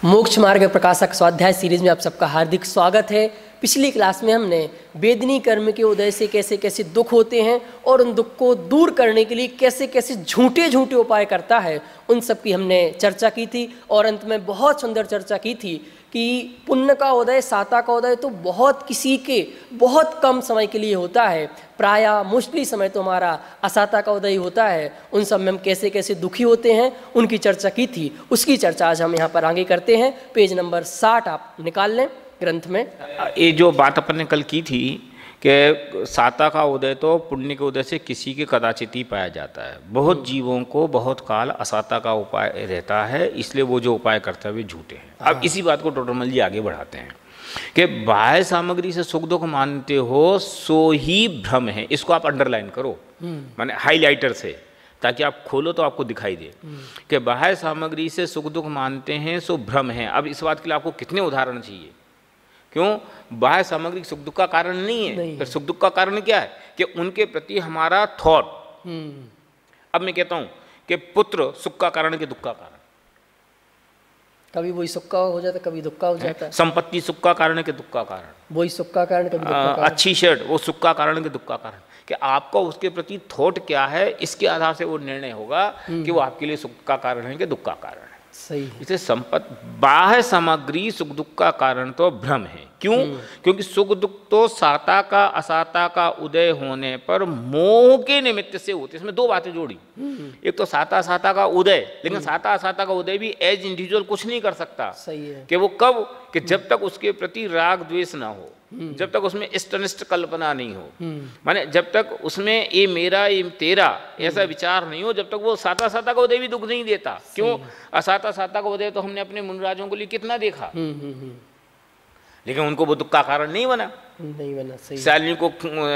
मोक्ष मार्ग प्रकाशक स्वाध्याय सीरीज में आप सबका हार्दिक स्वागत है। पिछली क्लास में हमने वेदनी कर्म के उदय से कैसे कैसे दुख होते हैं और उन दुख को दूर करने के लिए कैसे कैसे झूठे झूठे उपाय करता है, उन सब की हमने चर्चा की थी। और अंत में बहुत सुंदर चर्चा की थी कि पुण्य का उदय, साता का उदय तो बहुत किसी के बहुत कम समय के लिए होता है, प्रायः मुश्किल समय तो हमारा असाता का उदय होता है। उन सब में हम कैसे कैसे दुखी होते हैं उनकी चर्चा की थी। उसकी चर्चा आज हम यहाँ पर आगे करते हैं। पेज नंबर 60 आप निकाल लें ग्रंथ में। ये जो बात अपन ने कल की थी कि साता का उदय तो पुण्य के उदय से किसी के कदाचित ही पाया जाता है। बहुत जीवों को बहुत काल असाता का उपाय रहता है, इसलिए वो जो उपाय करते हैं वे झूठे हैं। अब इसी बात को टोटरमल जी आगे बढ़ाते हैं कि बाह्य सामग्री से सुख दुख मानते हो सो ही भ्रम है। इसको आप अंडरलाइन करो, माने हाईलाइटर से, ताकि आप खोलो तो आपको दिखाई दे कि बाह्य सामग्री से सुख दुख मानते हैं सो भ्रम है। अब इस बात के लिए आपको कितने उदाहरण चाहिए? क्यों? बाह्य सामग्री सुख दुख का कारण नहीं है। फिर सुख दुख का कारण क्या है? कि उनके प्रति हमारा थॉट। अब मैं कहता हूं कि पुत्र सुख का कारण के दुख का कारण, कभी वही सुख का हो जाता है, कभी दुख का हो जाता है। संपत्ति सुख का कारण के दुख का कारण, वही सुख का कारण, कभी दुख का कारण। अच्छी शर्ट वो सुख का कारण के दुख का कारण। कि आपका उसके प्रति थॉट क्या है, इसके आधार से वो निर्णय होगा कि वो आपके लिए सुख का कारण है कि दुख का कारण है। सही है। इसे बाह्य सामग्री सुख दुख का कारण तो भ्रम है। क्यों? क्योंकि सुख दुख तो साता का असाता का उदय होने पर मोह के निमित्त से होते। इसमें दो बातें जोड़ी। एक तो साता असाता का उदय, लेकिन साता असाता का उदय भी एज इंडिविजुअल कुछ नहीं कर सकता। सही है। कि वो कब? कि जब तक उसके प्रति राग द्वेष ना हो, जब तक उसमें इष्ट अनिष्ट कल्पना नहीं हो, माने जब तक उसमें ये मेरा ये तेरा ऐसा विचार नहीं हो, जब तक वो साता साता का उदय भी दुख नहीं देता। क्यों? असाता साता का उदय तो हमने अपने मुनिराजों के लिए कितना देखा, लेकिन उनको वो दुख का कारण नहीं बना। सही। शालिनी को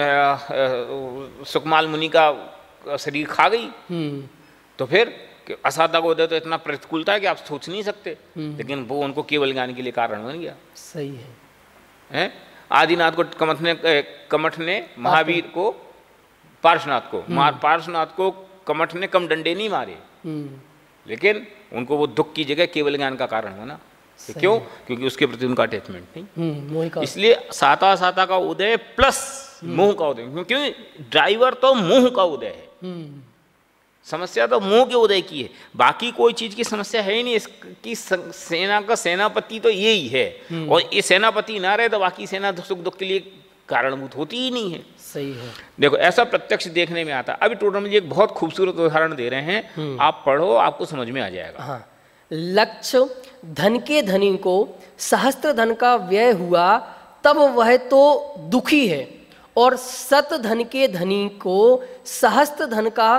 सुकमाल मुनि का शरीर खा गई, तो फिर असाता को उदय तो इतना प्रतिकूलता है कि आप सोच नहीं सकते, लेकिन वो उनको केवल ज्ञान के लिए कारण बन गया। सही है। आदिनाथ को कमठ ने महावीर को, पार्श्वनाथ को कमठ ने कम डंडे नहीं मारे, लेकिन उनको वो दुख की जगह केवल ज्ञान का कारण बना। क्यों? क्योंकि उसके प्रति उनका अटैचमेंट नहीं। इसलिए साता साता का उदय प्लस मोह का उदय, क्योंकि ड्राइवर तो मोह का उदय है। समस्या तो मोह के उदय की है, बाकी कोई चीज की समस्या है ही नहीं। इसकी सेना का सेनापति तो यही है, और ये सेनापति ना रहे तो बाकी सेना सुख दुख के लिए कारणभूत होती ही नहीं है। सही है। देखो ऐसा प्रत्यक्ष देखने में आता है। अभी टोटल जी एक बहुत खूबसूरत उदाहरण दे रहे हैं, आप पढ़ो, आपको समझ में आ जाएगा। हाँ। लक्ष्य धन के धनी को सहस्त्र धन का व्यय हुआ तब वह तो दुखी है, और शत धन के धनी को सहस्त्र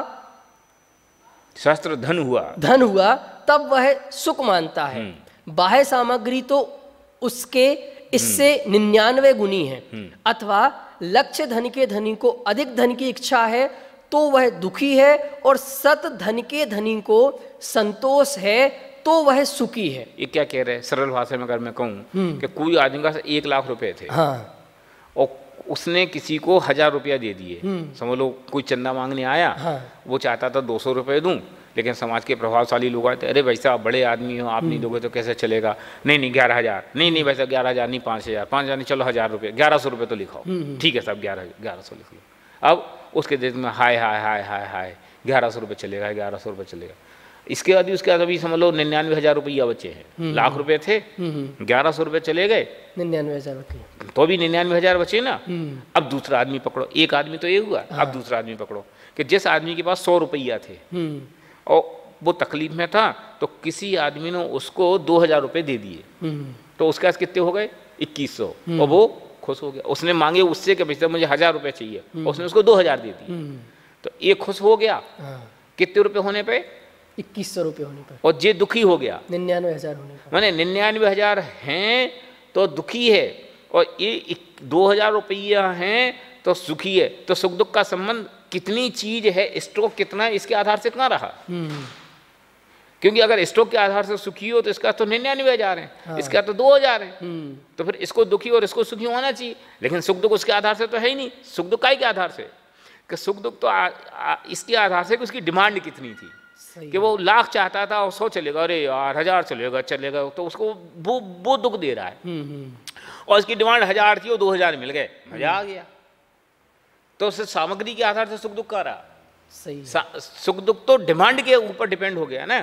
धन हुआ तब वह सुख मानता है। बाह्य सामग्री तो उसके इससे 99 गुनी है, अथवा लक्ष्य धन के धनी को अधिक धन की इच्छा है तो वह दुखी है, और शत धन के धनी को संतोष है तो वह सुखी है। ये क्या कह रहे हैं? सरल भाषा में अगर मैं कहूँ कि कोई आदमी का 1 लाख रुपए थे, हाँ, और उसने किसी को 1000 रुपया दे दिए। समझ लो कोई चंदा मांगने आया, हाँ, वो चाहता था 200 रुपये दूं, लेकिन समाज के प्रभावशाली लोग आए थे, अरे भाई साहब बड़े आदमी हो, आप नहीं दोगे तो कैसे चलेगा? नहीं 11,000, नहीं भाई साहब 11,000 नहीं, 5,000 नहीं, चलो 1000 रुपये, 1100 रुपये तो लिखाओ। ठीक है साहब, 1100 लिख लो। अब उसके देश में हाय 1100 रुपये चलेगा, 1100 रुपये चलेगा। इसके बाद उसके बाद अभी समझ लो 99,000 रुपया बचे हैं। लाख रुपए थे, 1100 रुपये चले गए, 99,000 तो भी 99,000 बचे ना। अब दूसरा आदमी पकड़ो, एक आदमी तो ये हुआ, अब दूसरा आदमी पकड़ो कि जिस आदमी के पास 100 रुपया थे और वो तकलीफ में था, तो किसी आदमी ने उसको 2,000 रुपये दे दिए, तो उसके पास कितने हो गए? 2100, और वो खुश हो गया। उसने मांगे उससे कि भैया मुझे 1000 रुपये चाहिए, और उसने उसको 2,000 दे दिए, तो ये खुश हो गया। कितने रुपये होने पे? 2100 रुपये होने पर। और ये दुखी हो गया 99,000 होने पर। माने 99,000 हैं तो दुखी है, और ये 2,000 रुपया हैं तो सुखी है। तो सुख दुख का संबंध कितनी चीज है, स्टॉक कितना है, इसके आधार से इतना रहा। क्योंकि अगर स्टॉक के आधार से सुखी हो तो इसका तो 99,000 है, हाँ, इसका तो 2,000 है, तो फिर इसको दुखी और इसको सुखी होना चाहिए। लेकिन सुख दुख उसके आधार से तो है ही नहीं। सुख दुख का ही के आधार से, कि सुख दुख तो इसके आधार से कि उसकी डिमांड कितनी थी। कि वो लाख चाहता था और 100 चलेगा, अरे यार 1000 चलेगा, तो उसको वो दुख दे रहा है। और इसकी डिमांड 1000 थी, वो 2000 मिल गए, मजा आ गया। तो उससे सामग्री के आधार से सुख दुख का रहा। सही। सुख दुख तो डिमांड के ऊपर डिपेंड हो गया ना।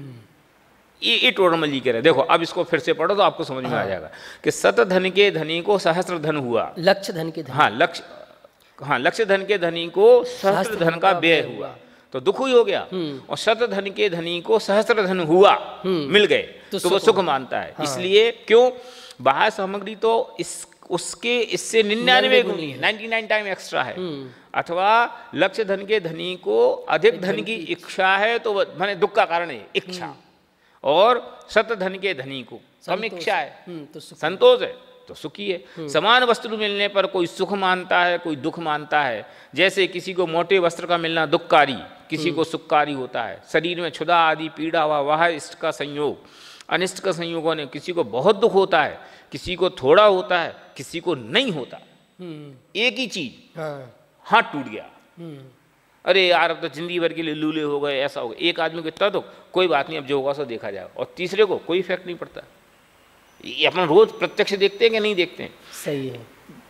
ये टोडरमल जी कह रहे। देखो अब इसको फिर से पढ़ो तो आपको समझ में आ जाएगा कि सत धन के धनी को सहस्त्र धन हुआ। लक्ष्य धन के धनी। लक्ष्य धन के धनी को सहस्त्र धन का व्यय हुआ, तो दुख ही हो गया। और शत धन के धनी को सहस्त्र धन हुआ, मिल गए, तो वो सुख मानता है। इसलिए क्यों, बाह्य सामग्री तो उसके इससे 99 गुनी है, 99 टाइम एक्स्ट्रा है। अथवा लक्ष्य धन के धनी को अधिक धन की इच्छा है, तो माने दुख का कारण है इच्छा। और शत धन के धनी को कम इच्छा है, तो संतोष है, तो सुखी है। समान वस्त्र मिलने पर कोई सुख मानता है, कोई दुख मानता है। जैसे किसी को मोटे वस्त्र का मिलना दुखकारी, किसी को सुखकारी होता है। शरीर में क्षुधा आदि पीड़ा हुआ, वह इष्ट का संयोग, अनिष्ट का संयोगों ने किसी को बहुत दुख होता है, किसी को थोड़ा होता है, किसी को नहीं होता। एक ही चीज, हाथ टूट गया, अरे यार अब तो जिंदगी भर के लिए लूले हो गए, ऐसा हो गया। एक आदमी को इतना दुख, कोई बात नहीं, अब जो होगा सो देखा जाएगा। और तीसरे को कोई इफेक्ट नहीं पड़ता। ये अपन रोज प्रत्यक्ष देखते हैं कि नहीं देखते हैं? सही है।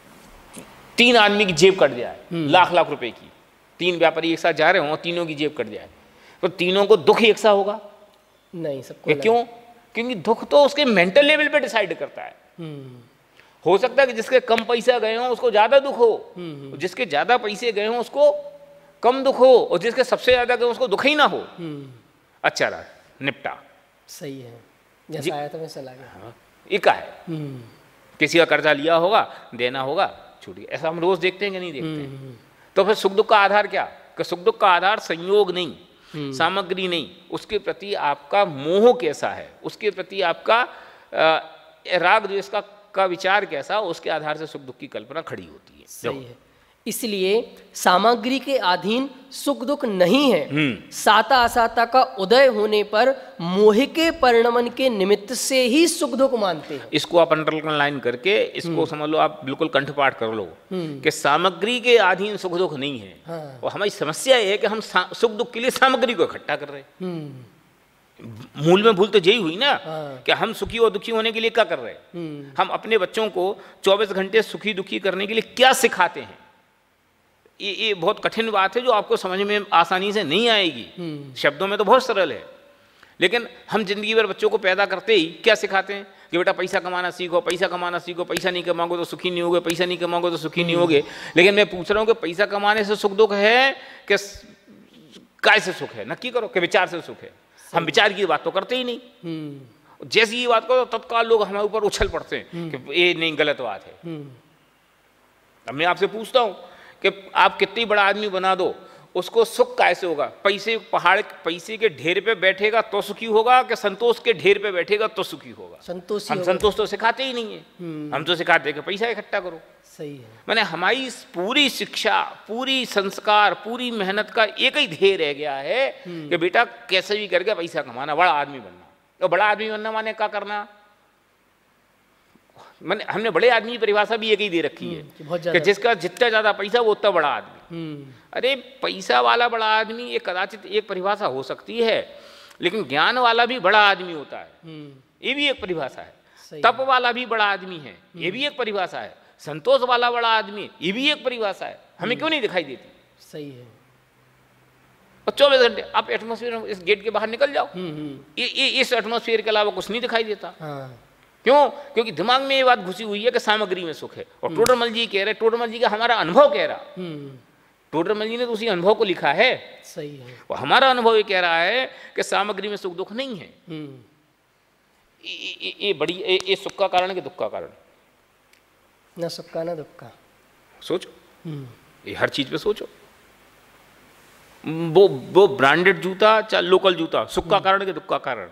3 आदमी की जेब कट जाए, लाख रुपए की, 3 व्यापारी एक साथ जा रहे हो, तीनों की जेब कट जाए, तो तीनों को दुख एक सा होगा? नहीं, सबको। क्यों? क्योंकि दुख तो उसके मेंटल लेवल पे डिसाइड करता है। हो सकता है कि जिसके कम पैसा गए हो उसको ज्यादा दुख हो, जिसके ज्यादा पैसे गए हो उसको कम दुख हो, और जिसके सबसे ज्यादा गए उसको दुख ही ना हो। अच्छा रहा, निपटा। सही है, जैसा आया था वैसा लगा। इका है, किसी का कर्जा लिया होगा, देना होगा, छूट गया। ऐसा हम रोज देखते हैं कि नहीं देखते? तो फिर सुख दुख का आधार क्या? कि सुख दुख का आधार संयोग नहीं, सामग्री नहीं, उसके प्रति आपका मोह कैसा है, उसके प्रति आपका राग द्वेष का विचार कैसा, उसके आधार से सुख दुख की कल्पना खड़ी होती है। सही है। इसलिए सामग्री के अधीन सुख दुख नहीं है। साता असाता का उदय होने पर मोह के परिणमन के निमित्त से ही सुख दुख मानते हैं। इसको आप अंडरलाइन करके इसको समझ लो, आप बिल्कुल कंठपाठ कर लो कि सामग्री के अधीन सुख दुख नहीं है। और हमारी समस्या ये है कि हम सुख दुख के लिए सामग्री को इकट्ठा कर रहे हैं। मूल में भूल तो यही हुई ना कि हम सुखी और दुखी होने के लिए क्या कर रहे हैं? हम अपने बच्चों को 24 घंटे सुखी दुखी करने के लिए क्या सिखाते हैं? ये बहुत कठिन बात है जो आपको समझ में आसानी से नहीं आएगी। शब्दों में तो बहुत सरल है, लेकिन हम जिंदगी भर बच्चों को पैदा करते ही क्या सिखाते हैं कि बेटा पैसा कमाना सीखो, पैसा कमाना सीखो, पैसा नहीं कमाओगे तो सुखी नहीं होगे, पैसा नहीं कमाओगे तो सुखी नहीं होगे। लेकिन मैं पूछ रहा हूँ कि पैसा कमाने से सुख दुख है कि काय से सुख है? नक्की करो कि विचार से सुख है। हम विचार की बात तो करते ही नहीं। जैसी ये बात करो तत्काल लोग हमारे ऊपर उछल पड़ते हैं कि ये नहीं, गलत बात है। अब मैं आपसे पूछता हूँ कि आप कितनी बड़ा आदमी बना दो, उसको सुख कैसे होगा? पैसे के ढेर पे बैठेगा तो सुखी होगा कि संतोष के ढेर पे बैठेगा तो सुखी होगा? संतोष। हम संतोष तो सिखाते ही नहीं है। हम तो सिखाते हैं कि पैसा इकट्ठा करो। सही है। मैंने हमारी पूरी शिक्षा, पूरी संस्कार, पूरी मेहनत का एक ही ध्येय रह गया है कि बेटा कैसे भी करके पैसा कमाना, बड़ा आदमी बनना। तो बड़ा आदमी बनना माने क्या करना? मैंने हमने बड़े आदमी की परिभाषा भी एक ही दे रखी है कि जिसका जितना ज्यादा पैसा वो उतना बड़ा आदमी। अरे पैसा वाला बड़ा आदमी ये कदाचित एक परिभाषा हो सकती है, लेकिन ज्ञान वाला भी बड़ा आदमी होता है, ये भी एक परिभाषा है। तप वाला भी बड़ा आदमी है, ये भी एक परिभाषा है। संतोष वाला बड़ा आदमी, ये भी एक परिभाषा है। हमें क्यों नहीं दिखाई देती? सही है। और 24 घंटे आप एटमॉस्फेयर, इस गेट के बाहर निकल जाओ, इस एटमॉस्फेयर के अलावा कुछ नहीं दिखाई देता। क्यों? क्योंकि दिमाग में ये बात घुसी हुई है कि सामग्री में सुख है। और टोडरमल जी कह रहे, टोडरमल जी का हमारा अनुभव कह रहा, टोडरमल जी ने तो उसी अनुभव को लिखा है। सही है। और हमारा अनुभव ये कह रहा है कि सामग्री में सुख दुख नहीं है। ये सुख का कारण है कि दुख का कारण? ना सुख का ना दुख का। सोचो, ये हर चीज पे सोचो। वो ब्रांडेड जूता चाहे लोकल जूता, सुख का कारण है कि दुख का कारण?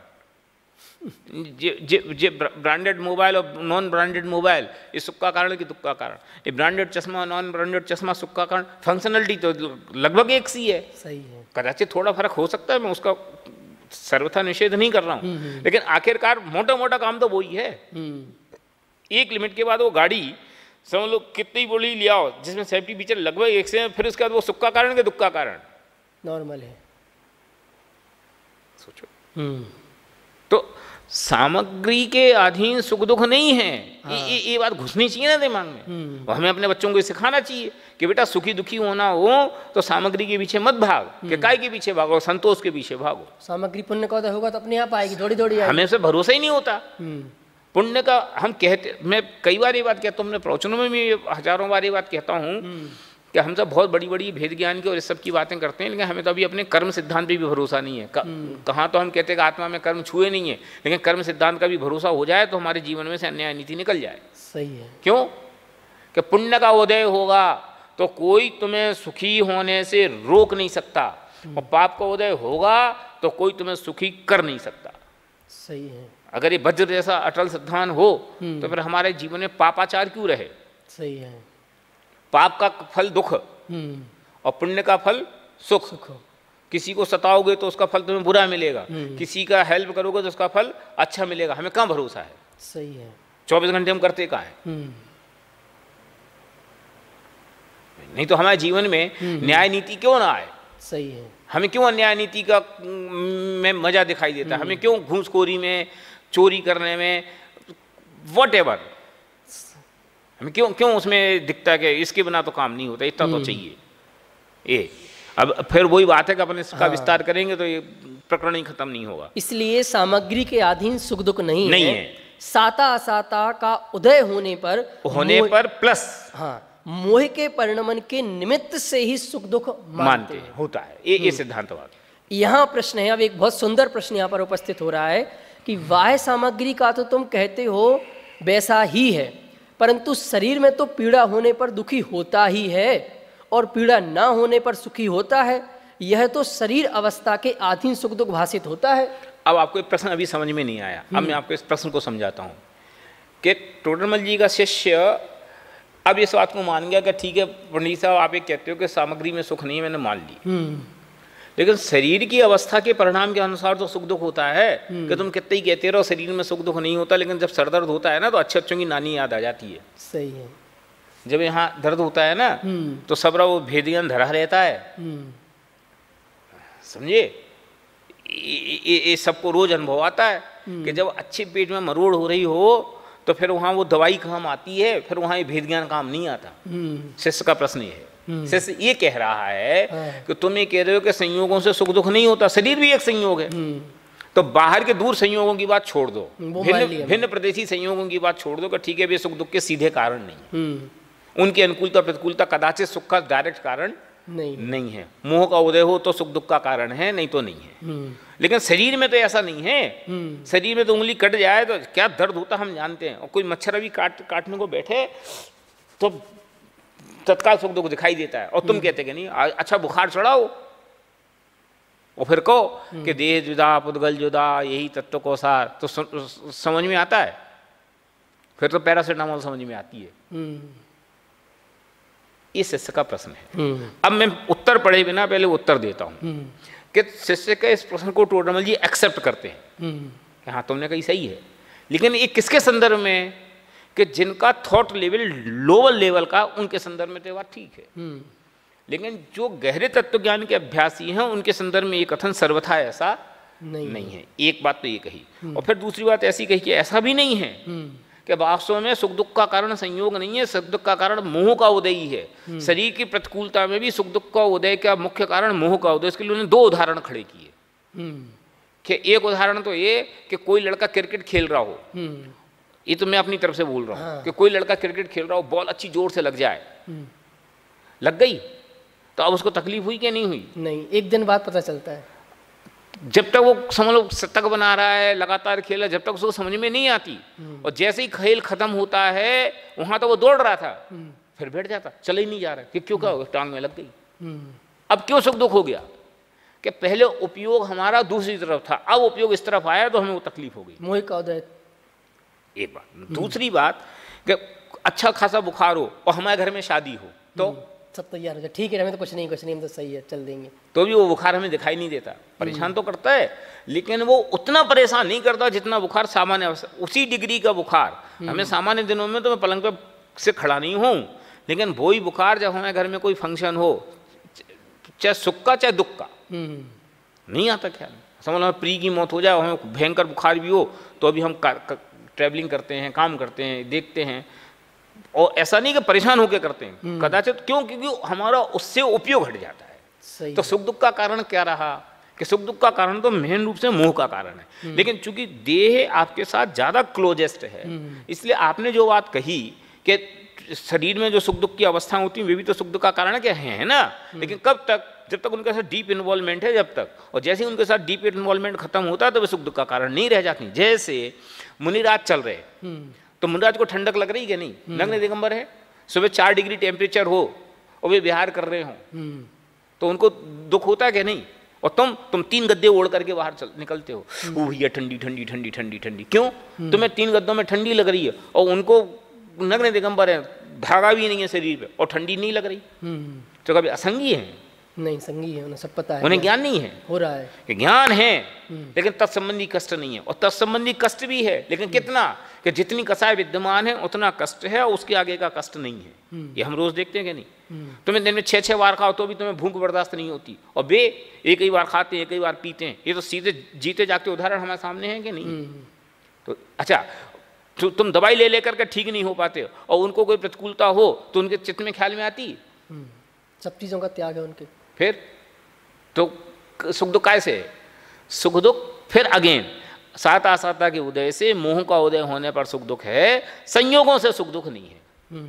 जे ब्रांडेड मोबाइल और नॉन ब्रांडेड मोबाइल, ये सुख का कारण है कि दुख का कारण? ये ब्रांडेड चश्मा, नॉन ब्रांडेड चश्मा, सुख का कारण? फंक्शनलिटी तो लगभग एक सी है। सही है। कदाचित थोड़ा फर्क हो सकता है, मैं उसका सर्वथा निषेध नहीं कर रहा हूँ, लेकिन आखिरकार मोटा मोटा काम तो वही है। एक लिमिट के बाद वो गाड़ी समझ लो कितनी बड़ी ले आओ जिसमें सेफ्टी फीचर लगभग एक से, फिर उसके बाद वो सुख का कारण है कि दुख का कारण? नॉर्मल है। सोचो। हम्म। तो सामग्री के अधीन सुख दुख नहीं है। ये बात घुसनी चाहिए ना दिमाग में। और हमें अपने बच्चों को सिखाना चाहिए कि बेटा सुखी दुखी होना हो तो सामग्री के पीछे मत भाग, कि काय के पीछे भागो, संतोष के पीछे भागो। सामग्री पुण्य का उदय होगा तो अपने आप आएगी, दौड़ी दौड़ी आएगी। हमें से भरोसा ही नहीं होता पुण्य का। हम कहते, मैं कई बार ये बात कहता हूँ, अपने प्रवचनों में भी हजारों बार ये बात कहता हूँ कि हम सब बहुत बड़ी बड़ी भेद ज्ञान की और इस सब की बातें करते हैं, लेकिन हमें तो अभी अपने कर्म सिद्धांत पे भी भरोसा नहीं है। कहाँ तो हम कहते हैं कि आत्मा में कर्म छुए नहीं है, लेकिन कर्म सिद्धांत का भी भरोसा हो जाए तो हमारे जीवन में से अन्याय नीति निकल जाए। सही है। क्यों? कि पुण्य का उदय होगा तो कोई तुम्हें सुखी होने से रोक नहीं सकता, और पाप का उदय होगा तो कोई तुम्हें सुखी कर नहीं सकता। सही है। अगर ये वज्र जैसा अटल सिद्धांत हो तो फिर हमारे जीवन में पापाचार क्यों रहे? सही है। पाप का फल दुख और पुण्य का फल सुख। किसी को सताओगे तो उसका फल तुम्हें बुरा मिलेगा, किसी का हेल्प करोगे तो उसका फल अच्छा मिलेगा। हमें कहाँ भरोसा है? सही है। 24 घंटे हम करते कहाँ है? नहीं तो हमारे जीवन में न्याय नीति क्यों ना आए? सही है। हमें क्यों अन्याय नीति का में मजा दिखाई देता है? हमें क्यों घूसखोरी में, चोरी करने में, व्हाटएवर, हमें क्यों उसमें दिखता है कि इसके बिना तो काम नहीं होता, इतना तो चाहिए। ये अब फिर वही बात है कि अपन इसका विस्तार करेंगे तो ये प्रकरण ही खत्म नहीं होगा। इसलिए सामग्री के अधीन सुख दुख नहीं है। साता असाता का उदय होने पर प्लस मोह के परिणमन के निमित्त से ही सुख दुख मानते हैं, होता है। ये सिद्धांतवाद। यहाँ प्रश्न है, अब एक बहुत सुंदर प्रश्न यहाँ पर उपस्थित हो रहा है कि बाह्य सामग्री का तो तुम कहते हो वैसा ही है, परंतु शरीर में तो पीड़ा होने पर दुखी होता ही है और पीड़ा ना होने पर सुखी होता है। यह तो शरीर अवस्था के अधीन सुख दुख भाषित होता है। अब आपको एक प्रश्न अभी समझ में नहीं आया, अब मैं आपको इस प्रश्न को समझाता हूँ कि टोडरमल जी का शिष्य अब इस बात को मान गया कि ठीक है पंडित साहब आप एक कहते हो कि सामग्री में सुख नहीं है, मैंने मान ली, लेकिन शरीर की अवस्था के परिणाम के अनुसार तो सुख दुख होता है। कि तुम कितने ही कहते रहो शरीर में सुख दुख नहीं होता, लेकिन जब सर दर्द होता है ना तो अच्छे अच्छों की नानी याद आ जाती है। सही है। जब यहाँ दर्द होता है ना तो सबरा वो भेदियन धरा रहता है, समझे? ये सबको रोज अनुभव आता है कि जब अच्छे पेट में मरोड़ हो रही हो तो फिर वहाँ वो दवाई काम आती है, फिर वहाँ ये भेद ज्ञान काम नहीं आता। शिष्य का प्रश्न ये है, शिष्य ये कह रहा है कि तुम ये कह रहे हो कि संयोगों से सुख दुख नहीं होता, शरीर भी एक संयोग है, तो बाहर के दूर संयोगों की बात छोड़ दो, भिन्न प्रदेशी संयोगों की बात छोड़ दो कि ठीक है वे सुख दुख के सीधे कारण नहीं, उनकी अनुकूलता प्रतिकूलता कदाचित सुख का डायरेक्ट कारण नहीं है। मोह का उदय हो तो सुख दुख का कारण है, नहीं तो नहीं है। लेकिन शरीर में तो ऐसा नहीं है। शरीर में तो उंगली कट जाए तो क्या दर्द होता हम जानते हैं, और कोई मच्छर अभी काटने को बैठे तो तत्काल सुख दुख दिखाई देता है, और तुम कहते कि नहीं अच्छा बुखार चढ़ाओ और फिर कहो कि देह जुदा पुद्गल जुदा यही तत्व को सार, तो समझ में आता है? फिर तो पैरासिटामोल समझ में आती है। ये शिष्य का प्रश्न है। अब मैं उत्तर पढ़े बिना पहले उत्तर देता हूं कि शिष्य के इस प्रश्न को टोडरमल जी एक्सेप्ट करते हैं कि हाँ तुमने कही सही है, लेकिन ये किसके संदर्भ में? कि जिनका थॉट लेवल लोअर लेवल का, उनके संदर्भ में तो बात ठीक है, लेकिन जो गहरे तत्व ज्ञान के अभ्यासी हैं उनके संदर्भ में ये कथन सर्वथा ऐसा नहीं है। एक बात तो ये कही, और फिर दूसरी बात ऐसी कही कि ऐसा भी नहीं है कि वास्तव में सुख दुख का कारण संयोग नहीं है, सुख दुख का कारण मोह का उदय ही है। शरीर की प्रतिकूलता में भी सुख दुख का उदय का मुख्य कारण मोह का उदय। इसके लिए उन्होंने दो उदाहरण खड़े किए कि एक उदाहरण तो ये कि कोई लड़का क्रिकेट खेल रहा हो, ये तो मैं अपनी तरफ से बोल रहा हूँ कि कोई लड़का क्रिकेट खेल रहा हो, बॉल अच्छी जोर से लग जाए, लग गई तो अब उसको तकलीफ हुई कि नहीं हुई? नहीं, एक दिन बाद पता चलता है। जब तक वो समझ लो शतक बना रहा है, लगातार खेल रहा है, जब तक उसको समझ में नहीं आती, और जैसे ही खेल खत्म होता है वहां तो वो दौड़ रहा था, फिर बैठ जाता, चले ही नहीं जा रहा कि क्यों, क्या टांग में लग गई। अब क्यों सुख दुख हो गया? कि पहले उपयोग हमारा दूसरी तरफ था, अब उपयोग इस तरफ आया तो हमें वो तकलीफ हो गई। मोह का उदय। एक बात। दूसरी बात कि अच्छा खासा बुखार हो और हमारे घर में शादी हो तो सब तैयार हो जाए, ठीक है हमें तो कुछ नहीं हम तो सही है चल देंगे, तो भी वो बुखार हमें दिखाई नहीं देता। परेशान तो करता है, लेकिन वो उतना परेशान नहीं करता जितना बुखार सामान्य, उसी डिग्री का बुखार हमें सामान्य दिनों में तो मैं पलंग पे से खड़ा नहीं हूँ, लेकिन वही बुखार जब हमारे घर में कोई फंक्शन हो, चाहे सुख का चाहे दुख का, नहीं आता ख्याल, समझ लो प्री की मौत हो जाए, हमें भयंकर बुखार भी हो, तो अभी हम ट्रैवलिंग करते हैं, काम करते हैं, देखते हैं, और ऐसा नहीं कि परेशान होकर करते हैं, कदाचित क्यों, क्योंकि हमारा उससे उपयोग हट जाता है। सही तो सुख दुख का कारण क्या रहा कि सुख दुख का कारण तो मेन रूप से मोह का कारण है, लेकिन चूंकि देह आपके साथ ज़्यादा क्लोजेस्ट है, इसलिए आपने जो बात कही कि शरीर में जो सुख दुख की अवस्थाएं होती हैं वे भी तो सुख दुख का कारण क्या है ना, लेकिन कब तक, जब तक उनके साथ डीप इन्वॉल्वमेंट है, जब तक, और जैसे ही उनके साथ डीप इन्वॉल्वमेंट खत्म होता है तो वे सुख दुख का कारण नहीं रह जाती। जैसे मुनिराज चल रहे, तो मुनिराज को ठंडक लग रही है नहीं, नग्न दिगंबर है, सुबह 4 डिग्री टेम्परेचर हो और वे विहार कर रहे हो, तो उनको दुख होता है कि नहीं, और तुम 3 गद्दे ओढ़ करके बाहर निकलते हो, वो भैया ठंडी ठंडी ठंडी ठंडी ठंडी, क्यों, तुम्हें 3 गद्दों में ठंडी लग रही है, और उनको नग्न दिगंबर है, धागा भी नहीं है शरीर पे, और ठंडी नहीं लग रही, तो कभी असंगी है? नहीं, संगी है, उन्हें सब पता है, उन्हें ज्ञान नहीं है, हो रहा है कि ज्ञान है लेकिन तत्संबंधी कष्ट नहीं है, और तत्संबंधी कष्ट भी है, लेकिन कितना, कि जितनी कसाय विद्यमान है उतना कष्ट है, और उसके आगे का कष्ट नहीं है। ये हम रोज देखते हैं कि नहीं, तुम्हें दिन में 6-6 बार खाओ तो भी तुम्हें भूख बर्दाश्त नहीं होती, और वे एक ही बार खाते हैं, एक ही बार पीते हैं, ये तो सीधे जीते जागते उदाहरण हमारे सामने हैं कि नहीं। तो अच्छा, तो तुम दवाई ले लेकर के ठीक नहीं हो पाते, और उनको कोई प्रतिकूलता हो तो उनके चित्त में ख्याल में आती, सब चीज़ों का त्याग है उनके, फिर तो सुख दुख कैसे, सुख दुख फिर अगेन साता साता के उदय से मोह का उदय होने पर सुख दुख है, संयोगों से सुख दुख नहीं है।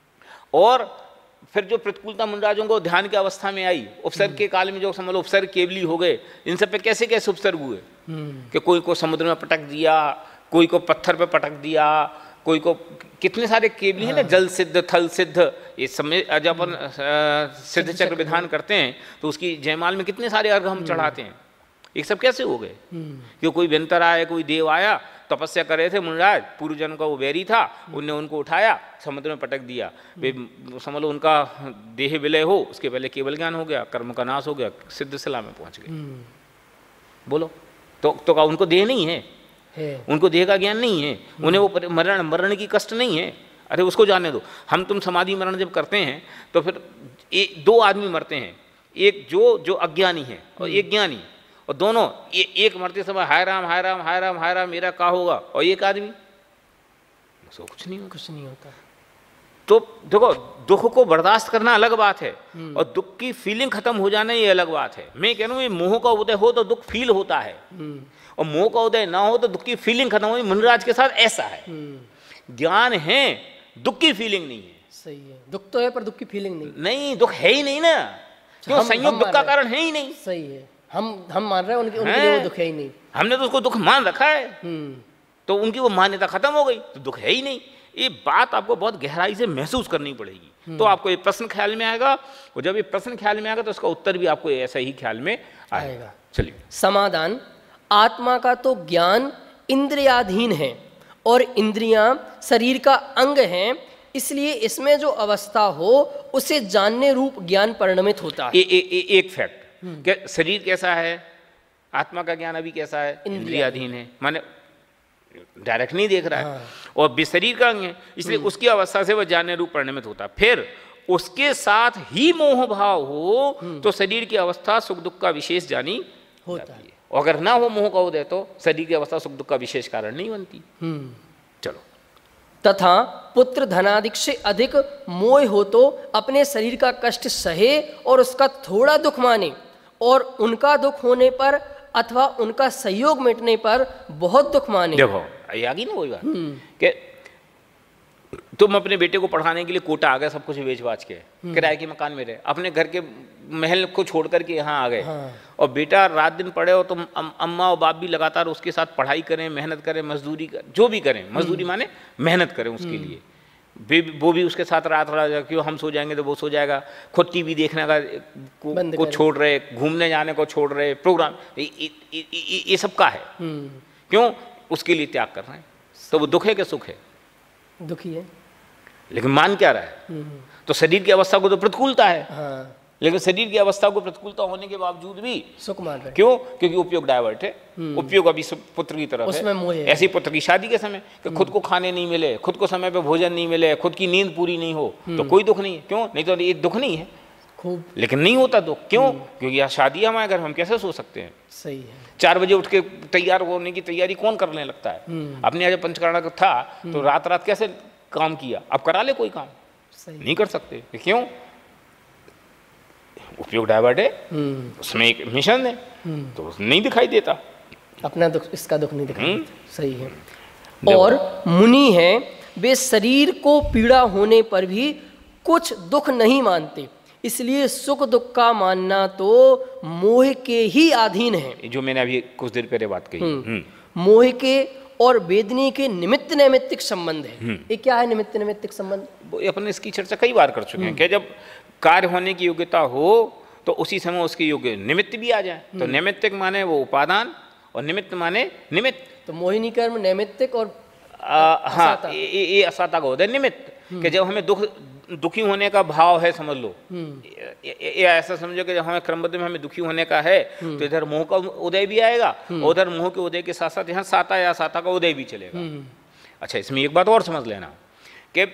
और फिर जो प्रतिकूलता मुनिराजों को ध्यान की अवस्था में आई, उपसर्ग के काल में जो समझ लो उपसर्ग केवली हो गए, इन सब पे कैसे कैसे उपसर्ग हुए, कि कोई को समुद्र में पटक दिया, कोई को पत्थर पे पटक दिया, कोई को, कितने सारे केवली हैं ना, जल सिद्ध, थल सिद्ध, ये समय जब अपन सिद्ध चक्र विधान करते हैं तो उसकी जयमाल में कितने सारे अर्घ हम चढ़ाते हैं, ये सब कैसे हो गए, कि कोई व्यंतर आया, कोई देव आया, तपस्या कर रहे थे मुनिराज, पूर्व जन्म का वो वैरी था, उनने उनको उठाया, समुद्र में पटक दिया, वे समझ लो उनका देह विलय हो उसके पहले केवल ज्ञान हो गया, कर्म का नाश हो गया, सिद्ध शिला में पहुंच गए। बोलो तो का उनको देह नहीं है, उनको देह का ज्ञान नहीं है, उन्हें वो मरण की कष्ट नहीं है, अरे उसको जाने दो। हम तुम समाधि मरण जब करते हैं तो फिर 2 आदमी मरते हैं, एक जो अज्ञानी है और एक ज्ञानी, और दोनों एक मरते समय हाय राम हाय राम हाय राम हाय राम मेरा क्या होगा, और एक आदमी उसको कुछ नहीं होता। तो देखो, दुख को बर्दाश्त करना अलग बात है, और दुख की फीलिंग खत्म हो जाना ये अलग बात है। मैं कह रहा हूँ ये मोह का उदय हो तो दुख फील होता है, और मोह का उदय ना हो तो दुख की फीलिंग खत्म हो। मुनिराज के साथ ऐसा है, ज्ञान है, दुख की फीलिंग नहीं है। सही है, दुख तो है पर दुख की फीलिंग नहीं, दुख है ही नहीं ना, क्यों, संयोग दुख का कारण है ही नहीं। सही है, हम मान रहे हैं उनके लिए वो दुख है ही नहीं, हमने तो उसको दुख मान रखा है, तो उनकी वो मान्यता खत्म हो गई, तो दुख है ही नहीं। ये बात आपको बहुत गहराई से महसूस करनी पड़ेगी, तो आपको ये प्रश्न ख्याल में आएगा, और जब ये प्रश्न ख्याल में आएगा तो उसका उत्तर भी आपको ऐसा ही ख्याल में आएगा। चलिए, समाधान। आत्मा का तो ज्ञान इंद्रियाधीन है और इंद्रियां शरीर का अंग हैं, इसलिए इसमें जो अवस्था हो उसे जानने रूप ज्ञान परिणमित होता है। एक फैक्ट, क्या शरीर कैसा है, आत्मा का ज्ञान अभी कैसा है, इंद्रियाधीन है, माने डायरेक्ट नहीं देख रहा है, और शरीर का अंग है, इसलिए उसकी अवस्था से वह जानने रूप परिणमित होता है। फिर उसके साथ ही मोह भाव हो तो शरीर की अवस्था सुख दुख का विशेष जानी होता है, और अगर ना हो मोह का उदय तो शरीर की अवस्था सुख दुख का विशेष कारण नहीं बनती। चलो, तथा पुत्र धनादिक से अधिक मोह हो तो अपने शरीर का कष्ट सहे और उसका थोड़ा दुख माने, और उनका दुख होने पर अथवा उनका सहयोग मिटने पर बहुत दुख माने। देखो, आ गई ना वही बात कि तुम अपने बेटे को पढ़ाने के लिए कोटा आ गए, सब कुछ बेच बाच के किराए के मकान में रहे, अपने घर के महल को छोड़ करके यहाँ आ गए, और बेटा रात दिन पढ़े, और तुम अम्मा और बाप भी लगातार उसके साथ पढ़ाई करें, मेहनत करें, मजदूरी करें, जो भी करें, मजदूरी माने मेहनत करें उसके लिए, वो भी उसके साथ रात रहा, क्यों हम सो जाएंगे तो वो सो जाएगा, खुद टीवी देखने का को छोड़ रहे, घूमने जाने को छोड़ रहे, प्रोग्राम ये सब का है, क्यों, उसके लिए त्याग कर रहे हैं, तो वो दुख है कि सुख है, दुखी है, लेकिन मान क्या रहा है, तो शरीर की अवस्था को तो प्रतिकूलता है, लेकिन शरीर की अवस्था को प्रतिकूलता होने के बावजूद भी सुख मान रहे, क्यों, क्योंकि उपयोग डायवर्ट है, उपयोग अभी पुत्र की तरफ है। ऐसी पुत्र की शादी के समय कि खुद को खाने नहीं मिले, खुद को समय पे भोजन नहीं मिले, खुद की नींद पूरी नहीं हो, तो कोई दुख नहीं है, क्यों, नहीं तो ये दुख नहीं है खूब, लेकिन नहीं होता दुख, क्यों, क्योंकि यहाँ शादी हमारे घर, हम कैसे सो सकते हैं। सही है। 4 बजे उठ के तैयार होने की तैयारी कौन करने लगता है? अपने यहाँ जब पंचकर्मा का था तो रात रात कैसे काम किया, अब करा ले कोई काम, नहीं कर सकते। क्यों? उपयोग डाइवर्ट है, उसमें एक मिशन है, तो नहीं दिखाई देता, अपना दुख, इसका दुख नहीं दिखाई देता। सही है। और मुनि हैं, वे शरीर को पीड़ा होने पर भी कुछ दुख नहीं मानते, इसलिए सुख दुख का मानना तो मोह के ही अधीन है। जो मैंने अभी कुछ देर पहले बात कही, मोह के और वेदनी के निमित्त नैमित्तिक संबंध है। ये क्या है निमित्त नैमित्तिक संबंध? अपन इसकी चर्चा कई बार कर चुके हैं कि जब कार्य होने की योग्यता हो तो उसी समय उसकी योग्य निमित्त भी आ जाए। तो नैमित्तिक माने वो उपादान और निमित्त माने निमित्त। तो मोहिनी कर्म नैमित्तिक और हाँ, ये असाता का होता है निमित्त, कि जब हमें दुखी होने का भाव है, समझ लो, ये ऐसा समझो कि जब हमें क्रमबद्ध में हमें दुखी होने का है तो इधर मोह का उदय भी आएगा, उधर मोह के उदय के साथ साथ यहाँ साता या साता का उदय भी चलेगा। अच्छा, इसमें एक बात और समझ लेना कि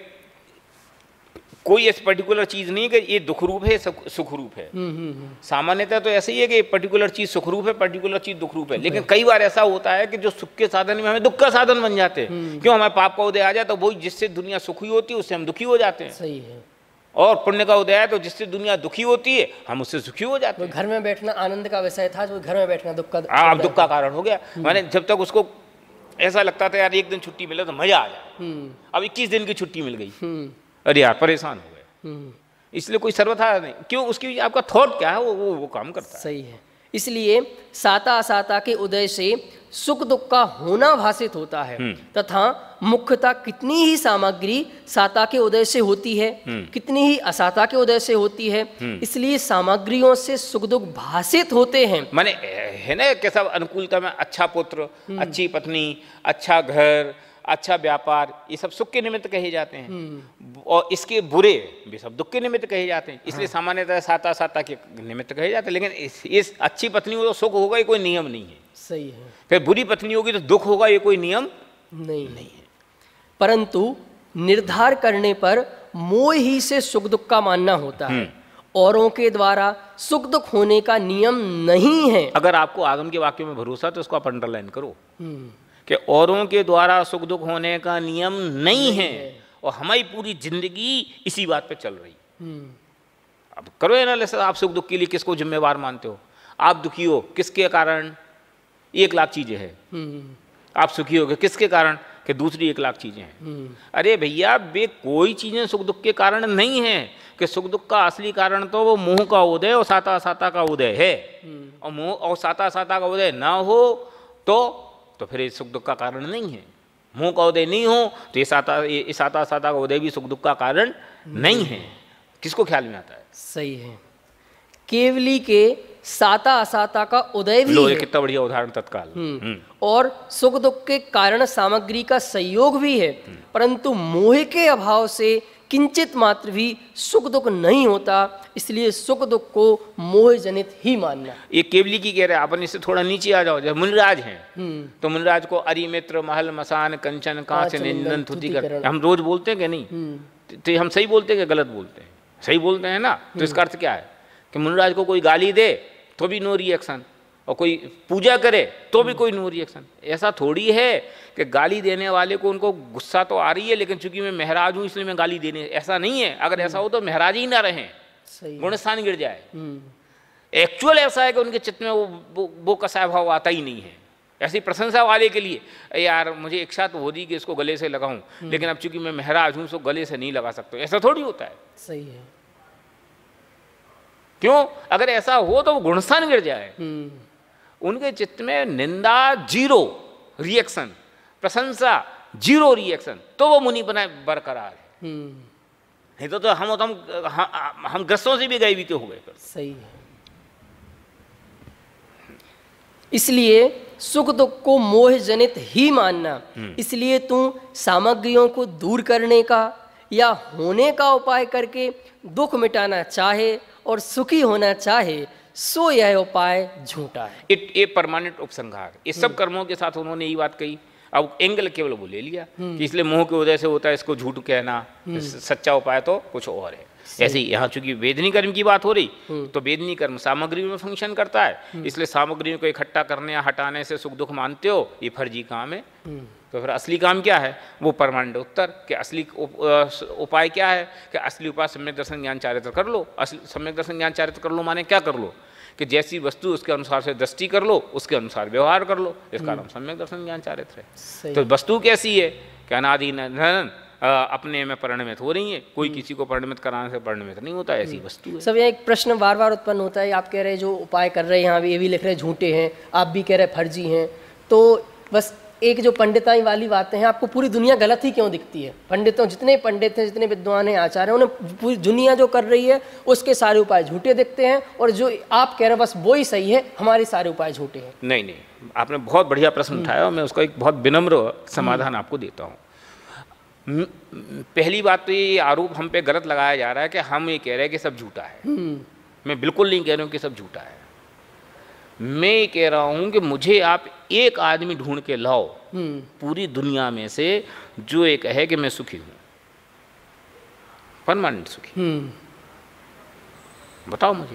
कोई ऐसी पर्टिकुलर चीज नहीं कि ये दुख रूप है, सुख रूप है। सामान्यतः तो ऐसे ही है कि पर्टिकुलर चीज सुख रूप है, पर्टिकुलर चीज दुख रूप है, लेकिन कई बार ऐसा होता है कि जो सुख के साधन में हमें दुख का साधन बन जाते हैं। क्यों? हमारे पाप का उदय आ जाए तो वही जिससे दुनिया सुखी होती है उससे हम दुखी हो जाते हैं। सही है। और पुण्य का उदय है तो जिससे दुनिया दुखी होती है हम उससे सुखी हो जाते हैं। घर में बैठना आनंद का विषय था, जो घर में बैठना दुख का, अब दुख का कारण हो गया। मैंने जब तक उसको ऐसा लगता था यार एक दिन छुट्टी मिले तो मजा आ जाए, अब 21 दिन की छुट्टी मिल गई, अरे यार परेशान हो गए। इसलिए कोई सर्वथा नहीं, क्यों? उसकी आपका थॉट क्या है, वो काम करता है। सही है। इसलिए साता असाता के उदय से सुख दुख का होना भाषित होता है, तथा मुख्यतः कितनी ही सामग्री साता के उदय से होती है, कितनी ही असाता के उदय से होती है, इसलिए सामग्रियों से सुख दुख भाषित होते हैं। माने है ना कि सब अनुकूलता में अच्छा पुत्र, अच्छी पत्नी, अच्छा घर, अच्छा व्यापार, ये सब सुख के निमित्त कहे जाते हैं, और इसके बुरे भी सब दुख के निमित्त कहे जाते हैं। इसलिए सामान्यतः साता साता के निमित्त कहे जाते हैं। लेकिन इस अच्छी पत्नी हो तो सुख होगा, ये कोई नियम नहीं है। सही है। फिर बुरी पत्नी होगी तो दुख होगा, ये कोई नियम नहीं है। परंतु निर्धार करने पर मोह ही से सुख दुख का मानना होता है, औरों के द्वारा सुख दुख होने का नियम नहीं है। अगर आपको आगम के वाक्य में भरोसा तो उसको आप अंडरलाइन करो कि औरों के द्वारा सुख दुख होने का नियम नहीं है, और हमारी पूरी जिंदगी इसी बात पे चल रही। अब करो एनालिसिस, आप सुख दुख के लिए किसको जिम्मेवार मानते हो? आप दुखी हो किसके कारण? 1 लाख चीजें हैं। आप सुखी हो किसके कारण? कि दूसरी 1 लाख चीजें हैं। अरे भैया, वे कोई चीजें सुख दुख के कारण नहीं है, कि सुख दुख का असली कारण तो वो मोह का उदय और साता साता का उदय है। और मोह और साता साता का उदय ना हो तो फिर ये सुख दुख का कारण नहीं है। मोह का उदय नहीं हो तो ये साता साता का उदय भी सुख दुख का कारण नहीं है। किसको ख्याल में आता है? सही है। केवली के साता असाता का उदय भी है। कितना बढ़िया उदाहरण तत्काल। और सुख दुख के कारण सामग्री का संयोग भी है, परंतु मोह के अभाव से किंचित मात्र भी सुख दुख नहीं होता, इसलिए सुख दुख को मोह जनित ही मानना। ये केवली की कह रहे हैं। अपन इससे थोड़ा नीचे आ जाओ। जब मुनिराज हैं तो मुनिराज को अरिमित्र, महल, मसान, कंचन, कांच, निंदन, तुति कर, हम रोज बोलते हैं कि नहीं? तो हम सही बोलते हैं कि गलत बोलते हैं? सही बोलते हैं ना। तो इसका अर्थ क्या है कि मुनिराज को कोई गाली दे तो भी नो रिएक्शन, और कोई पूजा करे तो भी कोई नो रिएक्शन। ऐसा थोड़ी है कि गाली देने वाले को उनको गुस्सा तो आ रही है, लेकिन चूंकि मैं महराज हूं इसलिए मैं गाली देने, ऐसा नहीं है। अगर ऐसा हो तो महराज ही ना रहे, गुणस्थान गिर जाए। एक्चुअल ऐसा है कि उनके चित्त में वो कसाय भाव आता ही नहीं है। ऐसी प्रशंसा वाले के लिए यार मुझे इच्छा तो हो रही कि इसको गले से लगाऊं, लेकिन अब चूंकि मैं महराज हूं तो गले से नहीं लगा सकता, ऐसा थोड़ी होता है। सही है। क्यों? अगर ऐसा हो तो वो गुणस्थान गिर जाए। उनके चित्त में निंदा 0 रिएक्शन, प्रशंसा 0 रिएक्शन, तो वो मुनि बना बरकरार है। नहीं तो हम ग्रस्तों से भी गए बीते हो गए। सही है। इसलिए सुख दुख को मोह जनित ही मानना, इसलिए तू सामग्रियों को दूर करने का या होने का उपाय करके दुख मिटाना चाहे और सुखी होना चाहे, सो यह उपाय झूठा है। ये परमानेंट उपसंहार। इस सब कर्मों के साथ उन्होंने यही बात कही, अब एंगल केवल वो ले लिया कि इसलिए मोह के उदय से होता है, इसको झूठ कहना, सच्चा उपाय तो कुछ और है। ऐसे ही यहाँ चूंकि वेदनी कर्म की बात हो रही, तो वेदनी कर्म सामग्री में फंक्शन करता है, इसलिए सामग्री को इकट्ठा करने या हटाने से सुख दुख मानते हो, ये फर्जी काम है। तो फिर असली काम क्या है? वो परमानेंट उत्तर कि असली उपाय क्या है? कि असली उपाय सम्यक दर्शन ज्ञान चारित्र कर लो। असली सम्यक दर्शन ज्ञान चारित्र कर लो माने क्या कर लो? कि जैसी वस्तु उसके अनुसार से दृष्टि कर लो, उसके अनुसार व्यवहार कर लो, इसका नाम सम्यक दर्शन ज्ञान चारित्र है। तो वस्तु कैसी है? कि अनादि निधन अपने में परिणमित हो रही है, कोई किसी को परिणमित कराने से परिणमित नहीं होता, ऐसी वस्तु है। सब यहाँ एक प्रश्न बार बार उत्पन्न होता है, आप कह रहे हैं जो उपाय कर रहे हैं यहाँ भी, ये भी लिख रहे हैं झूठे हैं, आप भी कह रहे हैं फर्जी हैं, तो बस एक जो पंडिताई वाली बातें हैं, आपको पूरी दुनिया गलत ही क्यों दिखती है? पंडितों, जितने पंडित हैं, जितने विद्वान हैं, आचार्य हैं, उन्हें पूरी दुनिया जो कर रही है उसके सारे उपाय झूठे दिखते हैं, और जो आप कह रहे हैं बस वो ही सही है, हमारे सारे उपाय झूठे हैं। नहीं नहीं, आपने बहुत बढ़िया प्रश्न उठाया और मैं उसका एक बहुत विनम्र समाधान आपको देता हूँ। पहली बात तो ये आरोप हम पे गलत लगाया जा रहा है कि हम ये कह रहे हैं कि सब झूठा है। मैं बिल्कुल नहीं कह रहा हूँ कि सब झूठा है। मैं ये कह रहा हूँ कि मुझे आप एक आदमी ढूंढ के लाओ पूरी दुनिया में से जो ये कहे कि मैं सुखी हूँ, परमानेंट सुखी, बताओ मुझे।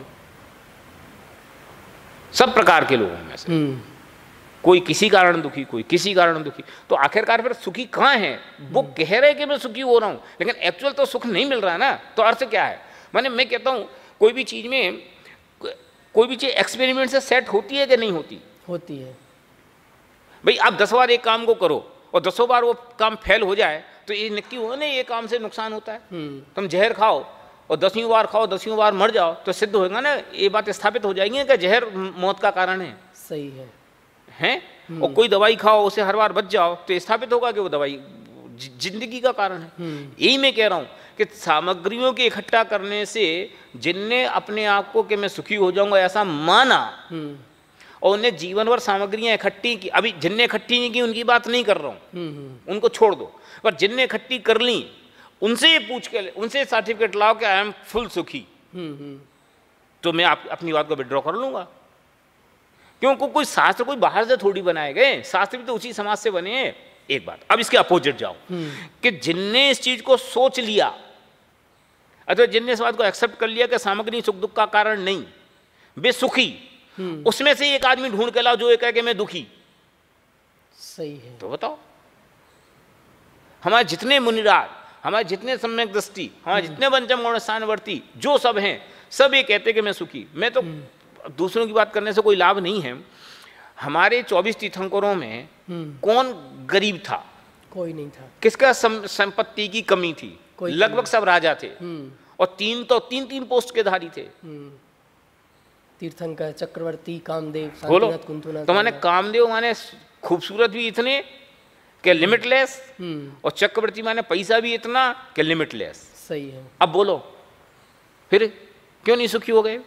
सब प्रकार के लोगों में से कोई किसी कारण दुखी, कोई किसी कारण दुखी, तो आखिरकार फिर सुखी कहाँ है? वो कह रहे कि मैं सुखी हो रहा हूँ, लेकिन एक्चुअल तो सुख नहीं मिल रहा है ना। तो अर्थ क्या है? माने मैं कहता हूँ कोई भी चीज़ में, कोई भी चीज़ एक्सपेरिमेंट से सेट होती है कि नहीं होती? होती है। भाई आप 10 बार एक काम को करो और 10 बार वो काम फेल हो जाए तो ये नक्की हो ना, ये काम से नुकसान होता है। तुम जहर खाओ और 10वीं बार खाओ, 10वीं बार मर जाओ तो सिद्ध होगा ना, ये बात स्थापित हो जाएगी कि जहर मौत का कारण है। सही है, हैं? और कोई दवाई खाओ, उसे हर बार बच जाओ तो स्थापित होगा कि वो दवाई जिंदगी का कारण है। यही मैं कह रहा हूँ कि सामग्रियों के इकट्ठा करने से जिनने अपने आप को कि मैं सुखी हो जाऊंगा ऐसा माना और उन्हें जीवन भर सामग्रियां इकट्ठी की, अभी जिनने इकट्ठी नहीं की उनकी बात नहीं कर रहा हूँ, उनको छोड़ दो, पर जिनने इकट्ठी कर ली उनसे ये पूछ के, उनसे सर्टिफिकेट लाओ कि आई एम फुल सुखी, तो मैं अपनी बात को विड्रॉ कर लूंगा। क्योंकि कोई शास्त्र कोई बाहर से थोड़ी बनाए गए, शास्त्र भी तो उसी समाज से बने हैं। एक बात, अब इसके अपोजिट जाओ कि जिनने इस चीज को सोच लिया, अथवा जिनने इस बात को एक्सेप्ट कर लिया कि सामग्री सुख दुख का कारण नहीं, वे सुखी, उसमें से एक आदमी ढूंढ के लाओ जो ये कहे कि मैं दुखी। सही है। तो बताओ, हमारे जितने मुनिराज, हमारे जितने सम्यक दृष्टि, हमारे जितने पंचम गौण स्थानवर्ती जो सब हैं, सब ये कहते कि मैं सुखी। मैं तो दूसरों की बात करने से कोई लाभ नहीं है। हमारे 24 तीर्थंकरों में कौन गरीब था? कोई नहीं था। किसका संपत्ति की कमी थी? लगभग सब राजा थे, और तीन पोस्ट के धारी थे। तीर्थंकर, चक्रवर्ती, कामदेव, बोलो तो माने कामदेव माने खूबसूरत भी इतने कि लिमिटलेस, और चक्रवर्ती माने पैसा भी इतना कि लिमिटलेस। सही है। अब बोलो फिर क्यों नहीं सुखी हो गए?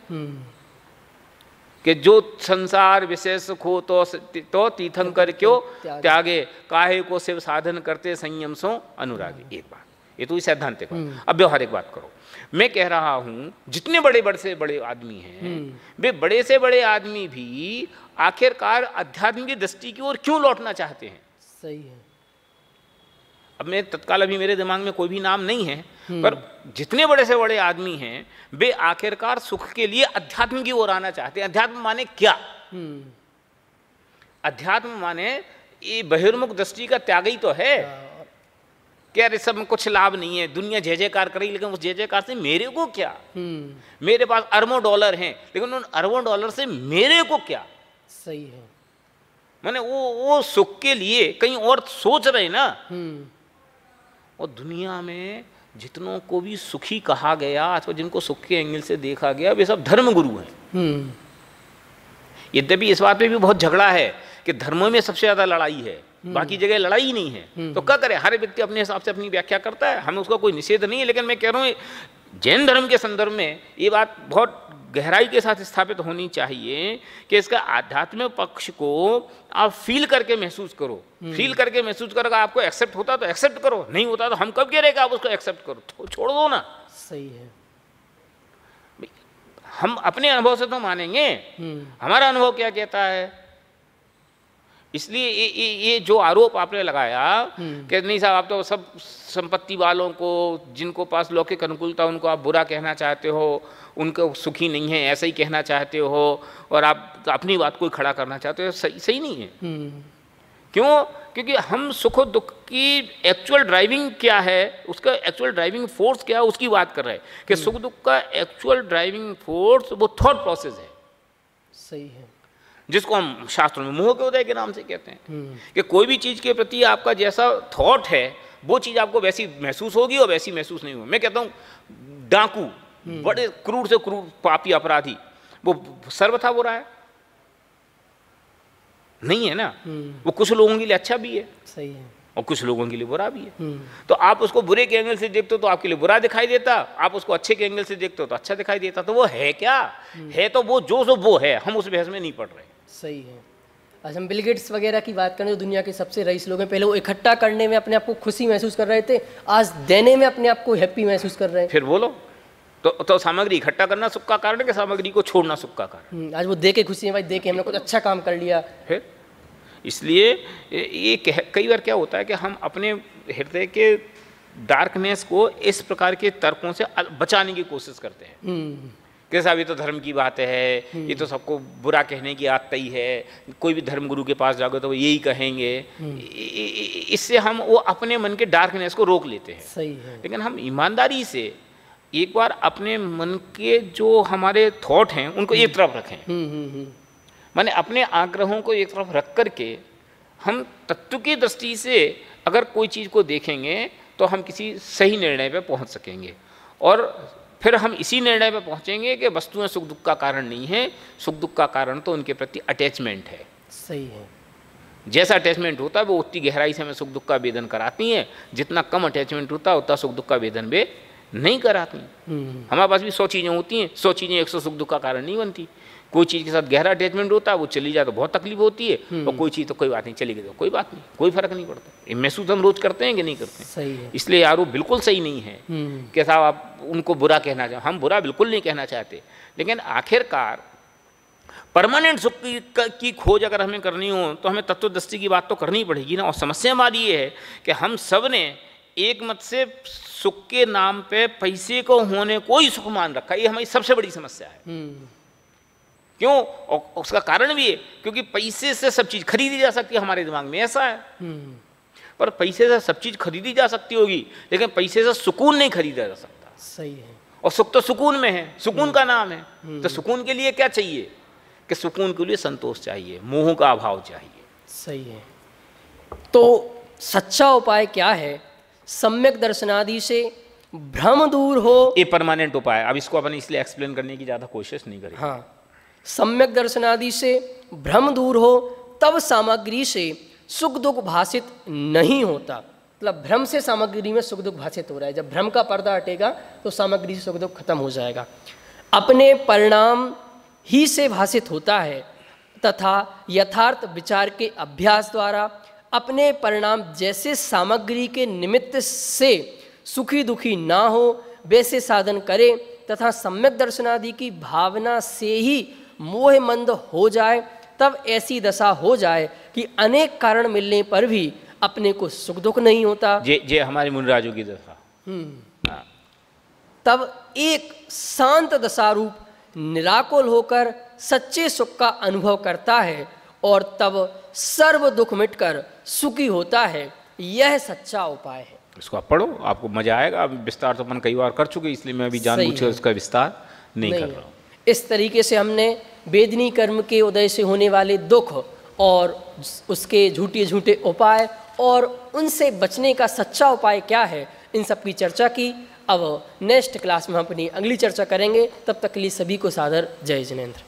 कि जो संसार विशेष सुख हो तो तीर्थंकर क्यों त्यागे, काहे को शिव साधन करते संयम सो अनुरागी। एक बात, ये तो सैद्धांतिक बात। अब व्यवहारिक बात करो। मैं कह रहा हूं जितने बड़े से बड़े आदमी हैं, वे बड़े से बड़े आदमी भी आखिरकार अध्यात्म की दृष्टि की ओर क्यों लौटना चाहते हैं? सही है। अब मैं तत्काल, अभी मेरे दिमाग में कोई भी नाम नहीं है, पर जितने बड़े से बड़े आदमी हैं वे आखिरकार सुख के लिए अध्यात्म की ओर आना चाहते हैं। अध्यात्म माने क्या? अध्यात्म माने ये बहिर्मुख दृष्टि का त्याग ही तो है। क्या अरे सब में कुछ लाभ नहीं है, दुनिया जय जयकार करेगी, लेकिन उस जय जयकार से मेरे को क्या? मेरे पास अरबों डॉलर हैं, लेकिन उन अरबों डॉलर से मेरे को क्या? सही है। माने वो सुख के लिए कहीं और सोच रहे ना। और दुनिया में जितनों को भी सुखी कहा गया अथवा जिनको सुख के एंगल से देखा गया, वे सब धर्म गुरु हैं। यद्यपि इस बात पे भी बहुत झगड़ा है कि धर्मों में सबसे ज्यादा लड़ाई है, बाकी जगह लड़ाई ही नहीं है। तो क्या करे, हर व्यक्ति अपने हिसाब से अपनी व्याख्या करता है, हमें उसका कोई निषेध नहीं है। लेकिन मैं कह रहा हूँ जैन धर्म के संदर्भ में ये बात बहुत गहराई के साथ स्थापित होनी चाहिए कि इसका आध्यात्मिक पक्ष को आप फील करके महसूस करो। फील करके महसूस करो, आपको एक्सेप्ट होता तो एक्सेप्ट करो, नहीं होता तो हम कब कह रहे कि आप उसको एक्सेप्ट करो, तो छोड़ दो ना। सही है। हम अपने अनुभव से तो मानेंगे, हमारा अनुभव क्या कहता है? इसलिए ये जो आरोप आपने लगाया कि नहीं साहब, आप तो सब संपत्ति वालों को, जिनको पास लौकिक अनुकूलता, उनको आप बुरा कहना चाहते हो, उनको सुखी नहीं है ऐसा ही कहना चाहते हो, और आप अपनी बात को खड़ा करना चाहते हो, सही नहीं है। क्यों? क्योंकि हम सुख दुख की एक्चुअल ड्राइविंग क्या है, उसका एक्चुअल ड्राइविंग फोर्स क्या है, उसकी बात कर रहे हैं कि सुख दुख का एक्चुअल ड्राइविंग फोर्स वो थॉट प्रोसेस है। सही है। जिसको हम शास्त्रों में मोह के उदय के नाम से कहते हैं कि कोई भी चीज़ के प्रति आपका जैसा थॉट है वो चीज़ आपको वैसी महसूस होगी और वैसी महसूस नहीं होगी। मैं कहता हूँ डाकू, बड़े क्रूर से क्रूर पापी अपराधी, वो सर्वथा बुरा है? नहीं है ना। वो कुछ लोगों के लिए अच्छा भी है, सही है, और कुछ लोगों के लिए बुरा भी है। तो आप उसको बुरे के एंगल से देखते हो तो आपके लिए बुरा दिखाई देता, आप उसको अच्छे के एंगल से देखते हो तो अच्छा दिखाई देता। तो वो है क्या? है तो वो जो वो है, हम उस बहस में नहीं पढ़ रहे। सही है। आज हम बिल गेट्स वगैरह की बात करें, जो दुनिया के सबसे रईस लोग हैं, पहले वो इकट्ठा करने में अपने आप को खुशी महसूस कर रहे थे, आज देने में अपने आप को हैप्पी महसूस कर रहे हैं। फिर बोलो, तो सामग्री इकट्ठा करना सुख का कारण है कि सामग्री को छोड़ना सुख का कारण? आज वो दे के खुशी है, भाई दे के हमने कुछ अच्छा काम कर लिया। फिर इसलिए ये कई बार क्या होता है कि हम अपने हृदय के डार्कनेस को इस प्रकार के तर्कों से बचाने की कोशिश करते हैं कि साहब ये तो धर्म की बात है, ये तो सबको बुरा कहने की आदत ही है, कोई भी धर्म गुरु के पास जाओगे तो वो यही कहेंगे। इससे हम वो अपने मन के डार्कनेस को रोक लेते हैं। सही है। लेकिन हम ईमानदारी से एक बार अपने मन के जो हमारे थॉट हैं उनको एक तरफ रखें, माने अपने आग्रहों को एक तरफ रख करके हम तत्व की दृष्टि से अगर कोई चीज़ को देखेंगे तो हम किसी सही निर्णय पर पहुंच सकेंगे। और फिर हम इसी निर्णय पर पहुंचेंगे कि वस्तुएं सुख दुख का कारण नहीं है, सुख दुख का कारण तो उनके प्रति अटैचमेंट है। सही है। जैसा अटैचमेंट होता है वो उतनी गहराई से हमें सुख दुख का वेदन कराती हैं, जितना कम अटैचमेंट होता है उतना सुख दुख का वेदन वे नहीं कराती। हमारे पास भी 100 चीज़ें होती हैं, 100 चीज़ें 100 सुख दुख का कारण नहीं बनती। कोई चीज़ के साथ गहरा अटैचमेंट होता है, वो चली जाए तो बहुत तकलीफ होती है, और कोई चीज़ तो कोई बात नहीं, चली गई तो कोई बात नहीं, कोई फर्क नहीं पड़ता। ये महसूस हम रोज करते हैं कि नहीं करते? सही है। इसलिए यार वो बिल्कुल सही नहीं है कि साहब आप उनको बुरा कहना चाहो। हम बुरा बिल्कुल नहीं कहना चाहते, लेकिन आखिरकार परमानेंट सुख की खोज अगर हमें करनी हो तो हमें तत्वदृष्टि की बात तो करनी पड़ेगी ना। और समस्या हमारी ये है कि हम सब ने एक मत से सुख के नाम पे पैसे को होने को ही सुख मान रखा है। ये हमारी सबसे बड़ी समस्या है। क्यों? और उसका कारण भी है क्योंकि पैसे से सब चीज़ खरीदी जा सकती है, हमारे दिमाग में ऐसा है। पर पैसे से सब चीज़ खरीदी जा सकती होगी, लेकिन पैसे से सुकून नहीं खरीदा जा सकता। सही है। और सुख तो सुकून में है, सुकून का नाम है। तो सुकून के लिए क्या चाहिए? कि सुकून के लिए संतोष चाहिए, मोह का अभाव चाहिए। सही है। तो सच्चा उपाय क्या है? सम्यक दर्शनादि से भ्रम दूर हो। ये परमानेंट उपाय। अब इसको अपन इसलिए एक्सप्लेन करने की ज़्यादा कोशिश नहीं करेंगे। हाँ, सम्यक दर्शनादि से भ्रम दूर हो तब सामग्री से सुख दुख भाषित नहीं होता। मतलब भ्रम से सामग्री में सुख दुख भाषित हो रहा है। जब भ्रम का पर्दा हटेगा तो सामग्री से सुख दुख खत्म हो जाएगा। अपने परिणाम ही से भाषित होता है तथा यथार्थ विचार के अभ्यास द्वारा अपने परिणाम जैसे सामग्री के निमित्त से सुखी दुखी ना हो वैसे साधन करे तथा सम्यक दर्शनादि की भावना से ही मोह मंद हो जाए, तब ऐसी दशा हो जाए कि अनेक कारण मिलने पर भी अपने को सुख दुख नहीं होता। ये हमारे मुनिराजों की दशा। हाँ। तब एक शांत दशा रूप निराकुल होकर सच्चे सुख का अनुभव करता है और तब सर्व दुख मिटकर सुखी होता है। यह सच्चा उपाय है। इसको आप पढ़ो, आपको मजा आएगा। अब विस्तार तो अपन कई बार कर चुके, इसलिए मैं अभी जानबूझकर उसका विस्तार नहीं कर रहा हूँ। इस तरीके से हमने वेदनी कर्म के उदय से होने वाले दुख और उसके झूठे झूठे उपाय और उनसे बचने का सच्चा उपाय क्या है, इन सब की चर्चा की। अब नेक्स्ट क्लास में हम अपनी अगली चर्चा करेंगे। तब तक के लिए सभी को सादर जय जिनेंद्र।